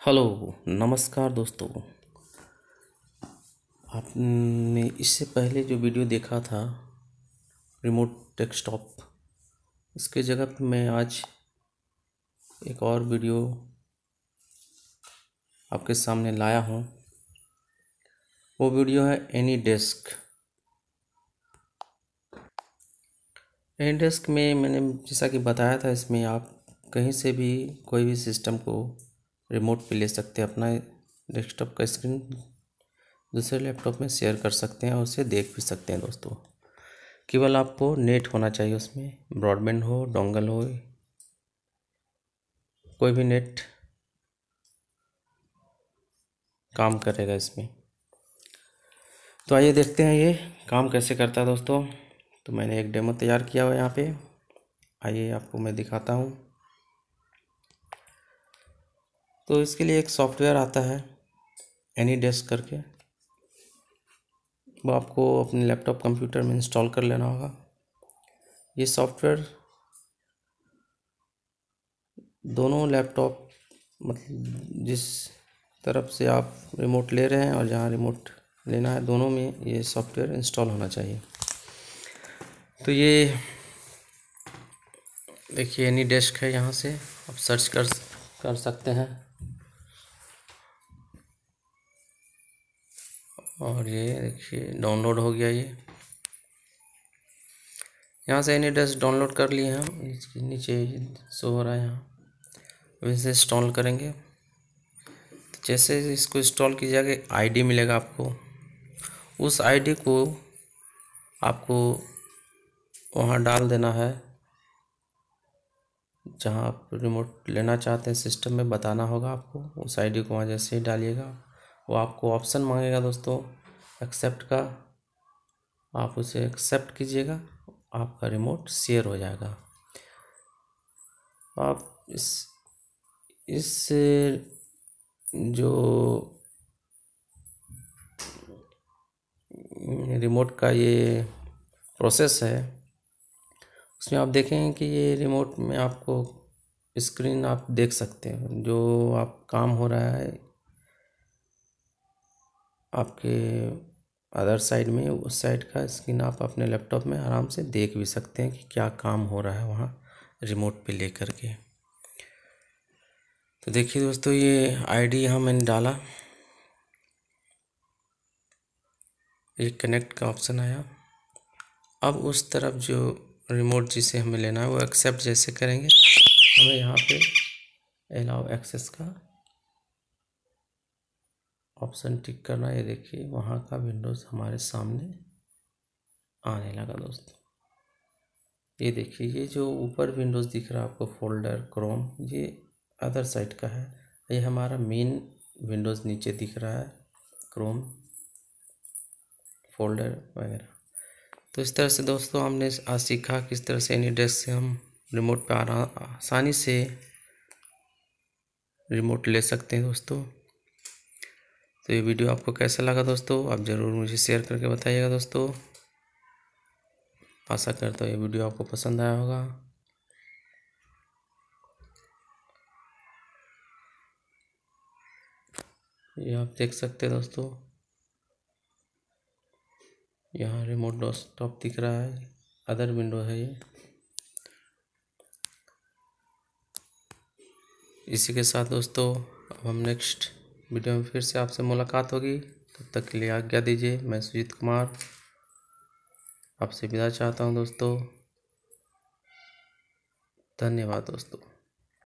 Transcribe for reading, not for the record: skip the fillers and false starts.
Hello नमस्कार दोस्तों। आपने इससे पहले जो वीडियो देखा था रिमोट डेस्कटॉप, उसके जगह पे मैं आज एक और वीडियो आपके सामने लाया हूँ। वो वीडियो है एनीडेस्क। एनीडेस्क में मैंने जैसा कि बताया था, इसमें आप कहीं से भी कोई भी सिस्टम को रिमोट पे ले सकते हैं। अपना डेस्कटॉप का स्क्रीन दूसरे लैपटॉप में शेयर कर सकते हैं और उसे देख भी सकते हैं दोस्तों। केवल आपको नेट होना चाहिए, उसमें ब्रॉडबैंड हो, डोंगल हो, कोई भी नेट काम करेगा इसमें। तो आइए देखते हैं ये काम कैसे करता है दोस्तों। तो मैंने एक डेमो तैयार किया हुआ है यहाँ पे, आइए आपको मैं दिखाता हूँ। तो इसके लिए एक सॉफ्टवेयर आता है एनीडेस्क करके, वो आपको अपने लैपटॉप कंप्यूटर में इंस्टॉल कर लेना होगा। ये सॉफ्टवेयर दोनों लैपटॉप, मतलब जिस तरफ से आप रिमोट ले रहे हैं और जहाँ रिमोट लेना है, दोनों में ये सॉफ्टवेयर इंस्टॉल होना चाहिए। तो ये देखिए एनीडेस्क है, यहाँ से आप सर्च कर सकते हैं। और ये देखिए डाउनलोड हो गया। ये यहाँ से एनीडेस्क डाउनलोड कर लिए हम, इसके नीचे शो हो रहा है यहाँ। अब इसे इंस्टॉल करेंगे। तो जैसे इसको इंस्टॉल कीजिएगा, आईडी मिलेगा आपको। उस आईडी को आपको वहाँ डाल देना है जहाँ आप रिमोट लेना चाहते हैं। सिस्टम में बताना होगा आपको, उस आईडी को वहाँ जैसे ही डालिएगा, वो आपको ऑप्शन मांगेगा दोस्तों एक्सेप्ट का। आप उसे एक्सेप्ट कीजिएगा, आपका रिमोट शेयर हो जाएगा। आप इस जो रिमोट का ये प्रोसेस है, उसमें आप देखेंगे कि ये रिमोट में आपको स्क्रीन आप देख सकते हैं। जो आप काम हो रहा है आपके अदर साइड में, उस साइड का स्क्रीन आप अपने लैपटॉप में आराम से देख भी सकते हैं कि क्या काम हो रहा है वहाँ रिमोट पे लेकर के। तो देखिए दोस्तों, ये आईडी यहाँ मैंने डाला, एक कनेक्ट का ऑप्शन आया। अब उस तरफ जो रिमोट जिसे हमें लेना है वो एक्सेप्ट जैसे करेंगे, हमें यहाँ पे अलाउ एक्सेस का ऑप्शन टिक करना है। ये देखिए वहाँ का विंडोज़ हमारे सामने आने लगा दोस्तों। ये देखिए, ये जो ऊपर विंडोज़ दिख रहा है आपको, फोल्डर क्रोम, ये अदर साइड का है। ये हमारा मेन विंडोज़ नीचे दिख रहा है, क्रोम, फोल्डर वगैरह। तो इस तरह से दोस्तों हमने आज सीखा किस तरह से एनीडेस्क से हम रिमोट पे आसानी से रिमोट ले सकते हैं दोस्तों। तो ये वीडियो आपको कैसा लगा दोस्तों, आप ज़रूर मुझे शेयर करके बताइएगा दोस्तों। आशा करता हूँ ये वीडियो आपको पसंद आया होगा। ये आप देख सकते हैं दोस्तों, यहाँ रिमोट डेस्कटॉप दिख रहा है, अदर विंडो है ये। इसी के साथ दोस्तों अब हम नेक्स्ट वीडियो में फिर से आपसे मुलाकात होगी। तब तक के लिए आज्ञा दीजिए। मैं सुजीत कुमार आपसे विदा चाहता हूँ दोस्तों। धन्यवाद दोस्तों।